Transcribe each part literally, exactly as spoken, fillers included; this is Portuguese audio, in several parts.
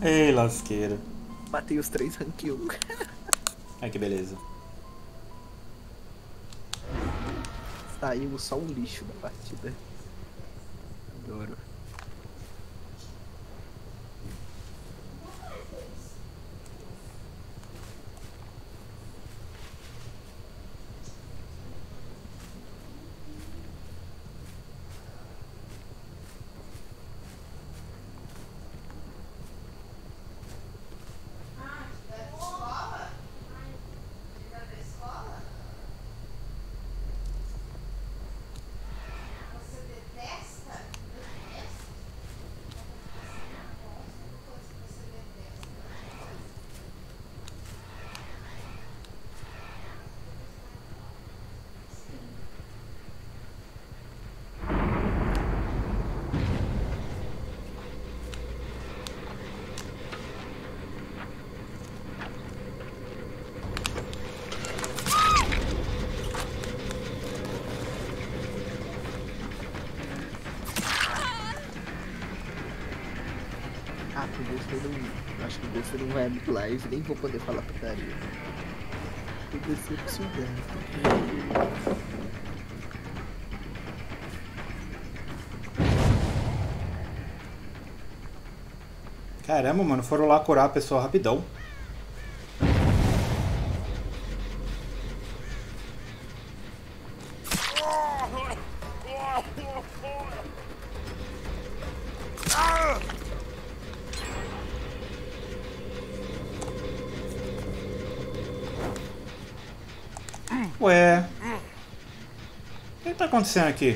Ei, lasqueira. Matei os três rank um. Ai, que beleza. Saiu só um lixo da partida. Adoro. Ah, o Buster não. Acho que o Buster não vai abrir live, nem vou poder falar putaria. Tô decepcionado. Caramba, mano, foram lá curar a pessoa rapidão. Ué. O que tá acontecendo aqui?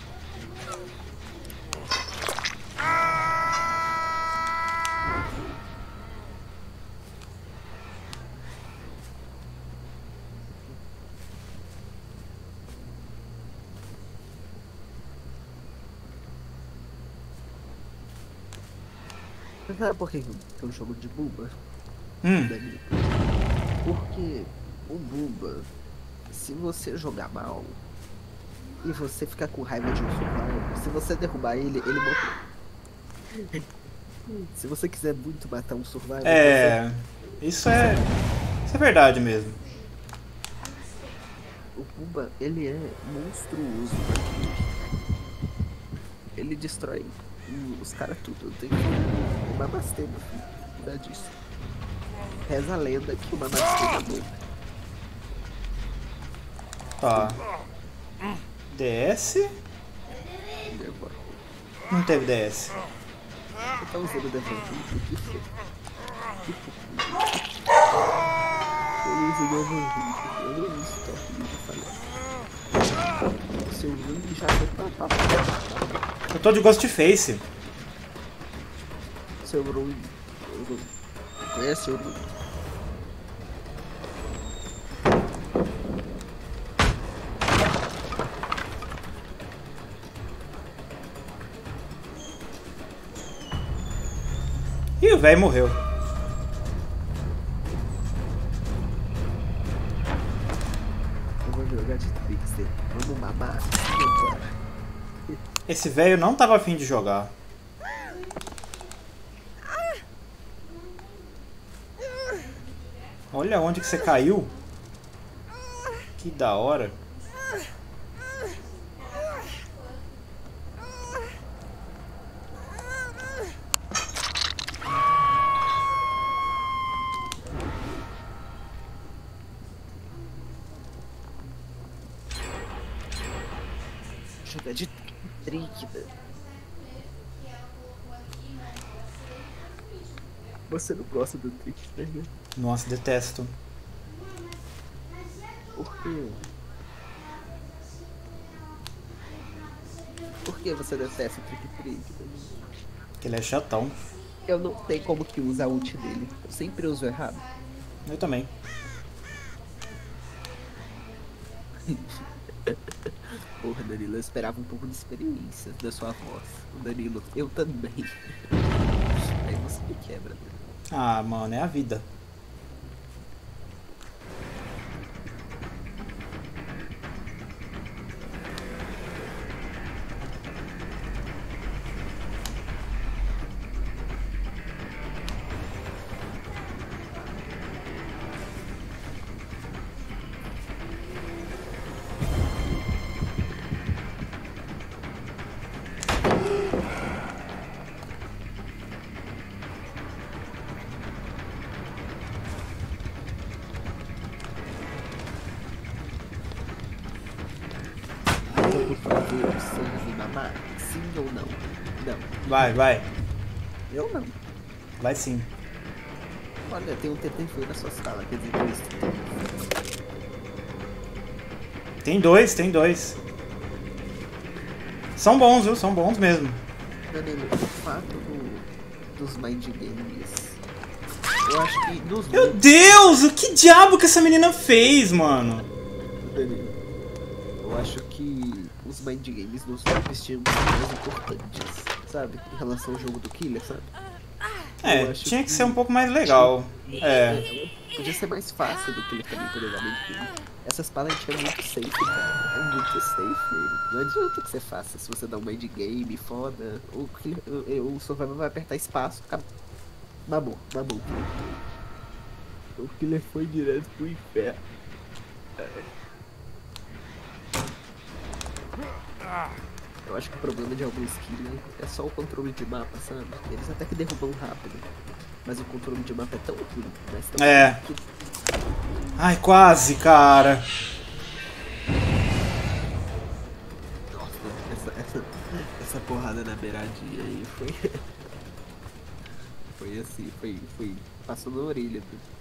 Você sabe por que que eu jogo de Bubba? Hum. Danilo? Porque o Bubba, se você jogar mal e você ficar com raiva de um survival, se você derrubar ele, ele morre. Se você quiser muito matar um survival, É. Isso é. Isso é verdade mesmo. você... o Bubba, ele é monstruoso. Ele destrói os caras tudo. Tem o Mamastê, meu filho. Cuidar disso. Reza a lenda que o Mamastê é bom. Tá. D S? Não teve D S. Você tá usando o Devantudo? Que foi? Eu uso o Devantudo. Eu não uso o Top Ninja falhado. Seu Ring já foi pra papo. Eu tô de Ghostface. Seu Ring. Conhece o Ring? Ih, o velho morreu. Eu vou jogar de Trickster. Vamos mamar. Esse velho não tava afim de jogar. Olha onde que você caiu. Que da hora. Jogar de Trickster. Você não gosta do Trickster, né? Nossa, detesto. Por quê? Por que você detesta o Trickster? Que ele é chatão. Eu não sei como que usa a ult dele. Eu sempre uso errado. Eu também. Porra, Danilo, eu esperava um pouco de experiência da sua voz. O Danilo, eu também. Aí você me quebra, Danilo. Ah, mano, é a vida. Deus sem me mamar? Sim ou não? Não. Vai, vai. Eu não. Vai sim. Olha, tem um T T V na sua sala, quer dizer, dois T T V. Tem dois, tem dois. São bons, viu? São bons mesmo. Danilo, o fato do, dos mind games, eu acho que nos Meu Deus, o que diabo que essa menina fez, mano? Danilo, eu acho que os mind games nos games tinham que ser mais importantes, sabe? Em relação ao jogo do Killer, sabe? É, tinha que ser um pouco mais legal. É. Podia ser mais fácil do que ele também poder dar mind game. Essas paletes é muito safe, cara. É muito safe. Não adianta que ser fácil. Se você dá um mind game, foda. O, killer, o, o survival vai apertar espaço. Acabou. Mamou, mamou. O killer foi direto pro inferno. Eu acho que o problema de alguns killers é só o controle de mapa, sabe? Eles até que derrubam rápido. Mas o controle de mapa é tão ruim. Mas tão É. ruim que... Ai, quase, cara. Nossa, essa, essa, essa porrada na beiradinha aí foi. Foi assim, foi. foi passou na orelha.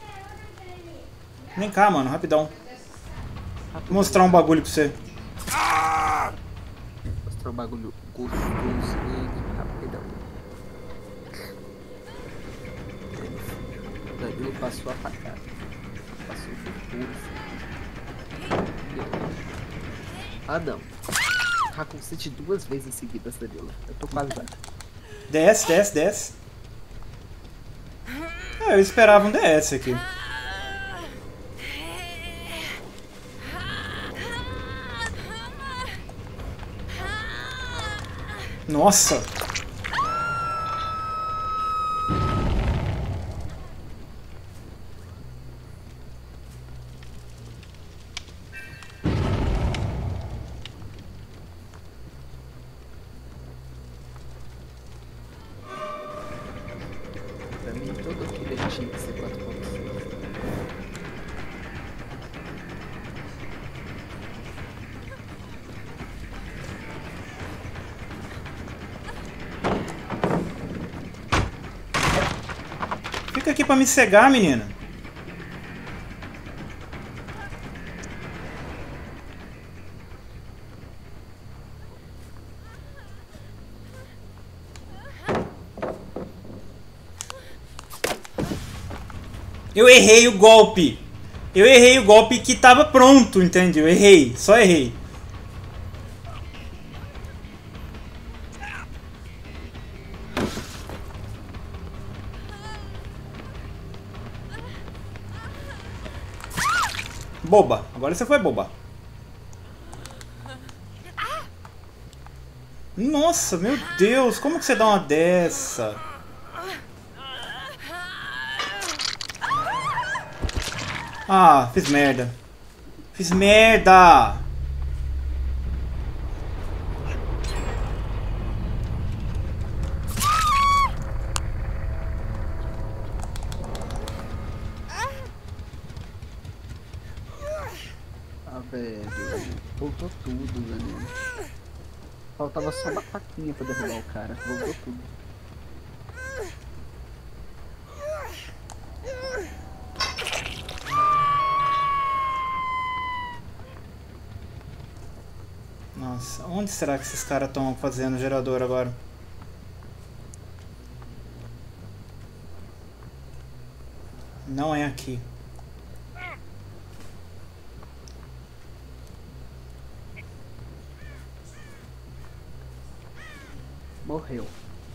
Vem cá, mano, rapidão. Rapidão. Vou mostrar um bagulho pra você. Mostrar um bagulho gostoso e rapidão. O Danilo passou a facada. Passou por força. Ah não. Raconsete duas vezes seguidas, Danilo. Eu tô quase lá. Desce, desce, desce. É, eu esperava um D S aqui. Nossa! Pra mim, todo killer tinha que ser quatro ponto cinco. Fica aqui pra me cegar, menina. Eu errei o golpe. Eu errei o golpe que tava pronto, entende? Eu errei, só errei. Boba, agora você foi boba. Nossa, meu Deus, como que você dá uma dessa? Ah, fiz merda. Fiz merda! Ah, velho. Voltou tudo, Danilo. Faltava só uma faquinha pra derrubar o cara. Voltou tudo. Nossa, onde será que esses caras estão fazendo gerador agora? Não é aqui. Morreu.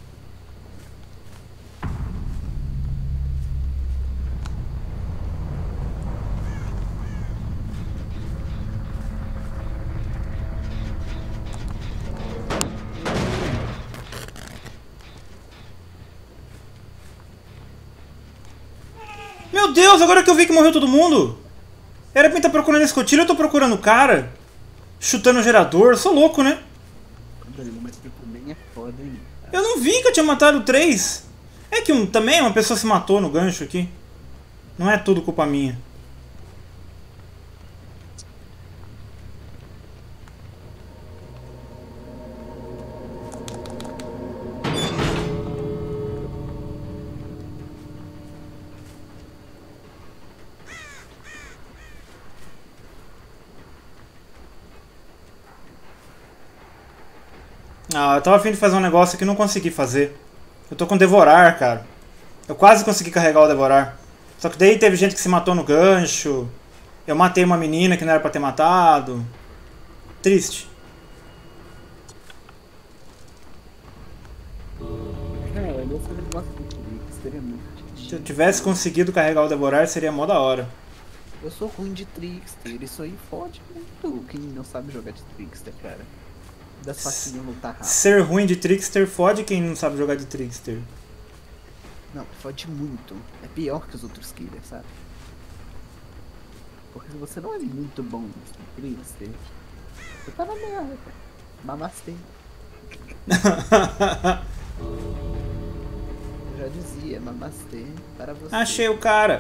Meu Deus, agora que eu vi que morreu todo mundo. Era pra mim estar procurando escotilha, eu tô procurando o cara. Chutando o gerador, eu sou louco, né? Danilo, mas você também é foda, hein? Eu não vi que eu tinha matado três. É que um, também uma pessoa se matou no gancho aqui. Não é tudo culpa minha. Ah, eu tava a fim de fazer um negócio que não consegui fazer. Eu tô com Devorar, cara. Eu quase consegui carregar o Devorar. Só que daí teve gente que se matou no gancho. Eu matei uma menina que não era pra ter matado. Triste. É, eu não sabia gosto do Trickster, seria muito. Se eu tivesse conseguido carregar o Devorar, seria mó da hora. Eu sou ruim de Trickster, isso aí fode muito quem não sabe jogar de Trickster, cara. Das facinhas lutar rápido. Ser ruim de Trickster fode quem não sabe jogar de Trickster. Não, fode muito. É pior que os outros killers, sabe? Porque se você não é muito bom no Trickster, você tá na merda, cara. Mamastê. Eu já dizia, mamastê para você. Achei o cara.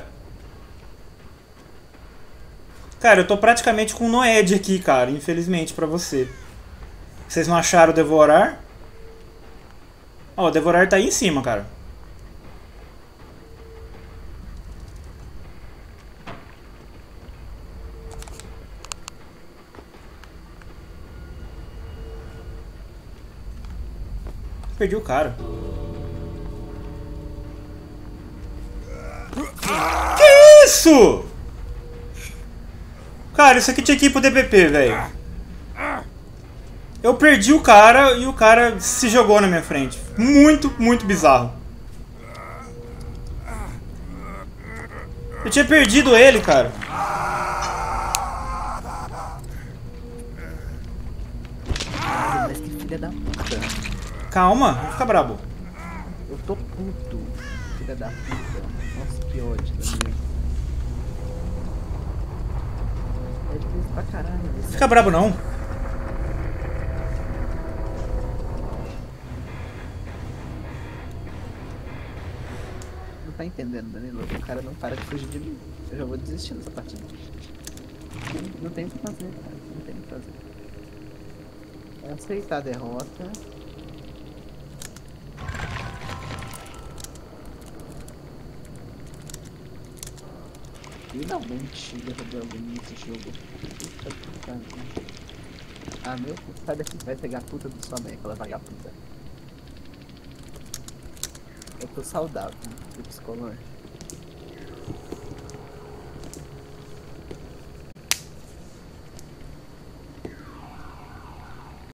Cara, eu tô praticamente com o Noed aqui, cara. Infelizmente pra você. Vocês não acharam o Devorar? Ó, o Devorar tá aí em cima, cara. Perdi o cara. Que isso? Cara, isso aqui tinha que ir pro D P P, velho. Eu perdi o cara e o cara se jogou na minha frente. Muito, muito bizarro. Eu tinha perdido ele, cara. Mas que filha da puta. Calma, não fica brabo. Eu tô puto. Filha da puta. Nossa, que ódio da minha. É difícil pra caralho. Não fica brabo, não. Não tá entendendo, Danilo? O cara não para de fugir de mim. Eu já vou desistir dessa partida. Não, não tem o que fazer, cara. Não tem o que fazer. É aceitar a derrota. Finalmente derrubou alguém nesse jogo. Puta que pariu. Ah, meu, sai daqui, vai pegar a puta do sua mãe, aquela vagabunda. Eu tô saudável, eu psicológico.